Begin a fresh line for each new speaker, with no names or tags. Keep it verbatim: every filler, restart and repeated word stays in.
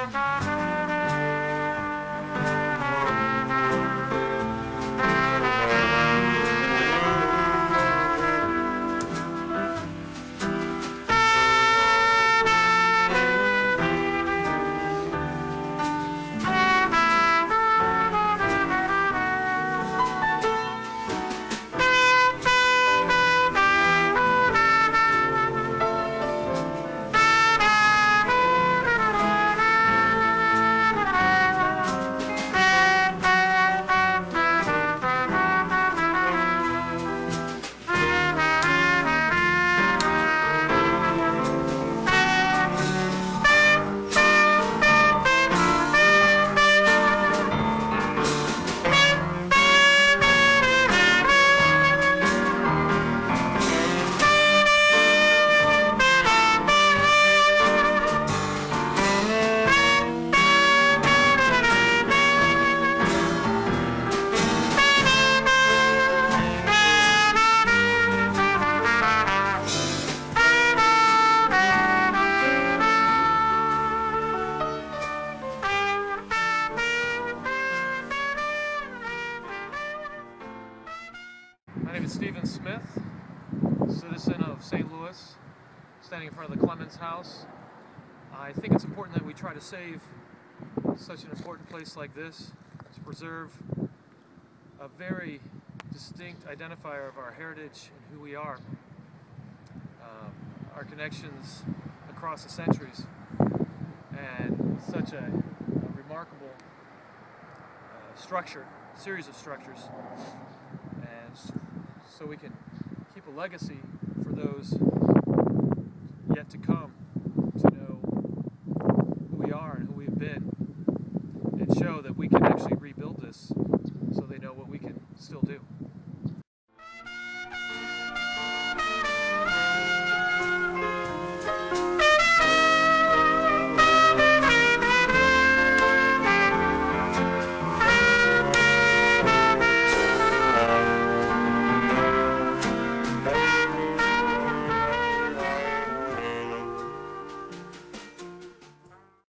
My name is Steven Smith, citizen of Saint Louis, standing in front of the Clemens house. I think it's important that we try to save such an important place like this, to preserve a very distinct identifier of our heritage and who we are, um, our connections across the centuries, and such a, a remarkable uh, structure, series of structures, and so we can keep a legacy for those